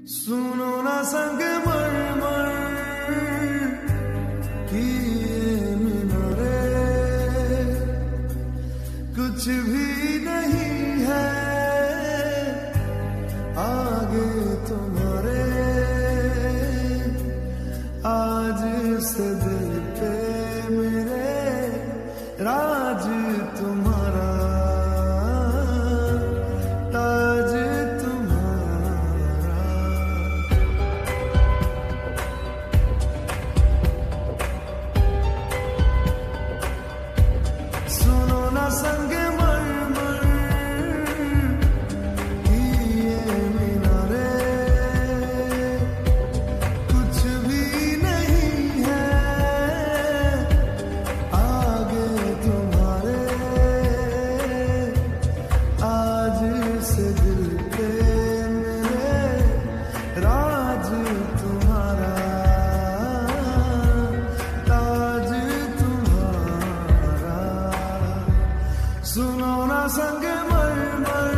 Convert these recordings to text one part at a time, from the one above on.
सुनो ना संगमरमर की ये मीनारे, कुछ भी नहीं है आगे तुम्हारे, आज से दिल पे मेरे राज तुम्हारा, ताज तुम्हारा। सुनो ना संगमरमर की ये मीनारे, कुछ भी नहीं है आगे तुम्हारे, आज से दिल पे मेरे राज तुम्हारा, ताज तुम्हारा। सुनो ना संगमरमर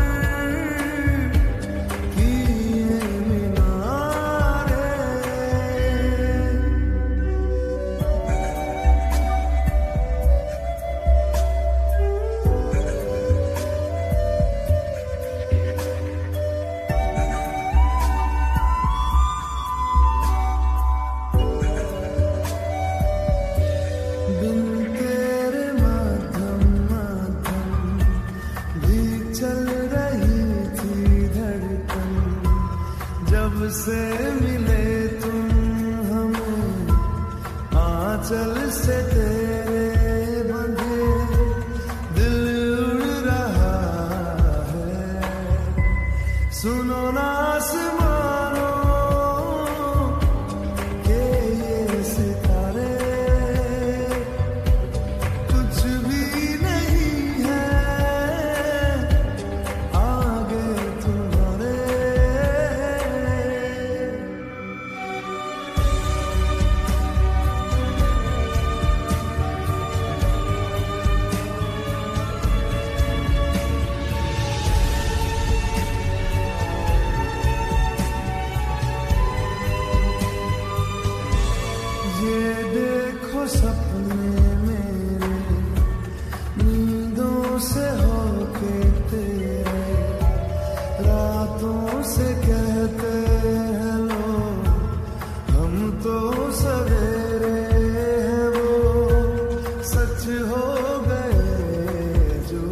की ये मीनारे। बिन तेरे माध्यम माध्यम भी चल रही थी धड़कन, जब से मिले तुम हमें आंचल से तेरे बंधे, दिल उड़ रहा है। सुनो ना आसमानों के ये सितारे, कुछ भी नहीं है आगे तुम्हारे, ये देखो सपने मेरे नींदों से होके तेरे, रातों से कहते हैं लोग हम तो सवेरे हैं, वो सच हो गए जो।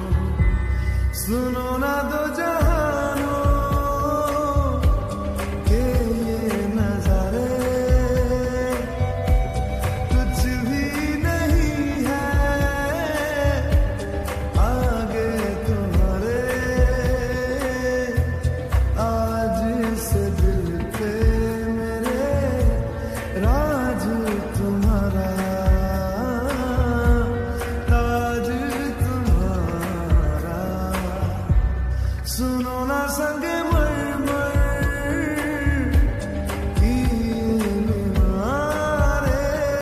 सुनो ना दो जहानों के ये नजारे, कुछ भी नहीं है आगे तुम्हारे, आज से दिल पे मेरे राज तुम्हारा, ताज तुम्हारा। सुनो ना संग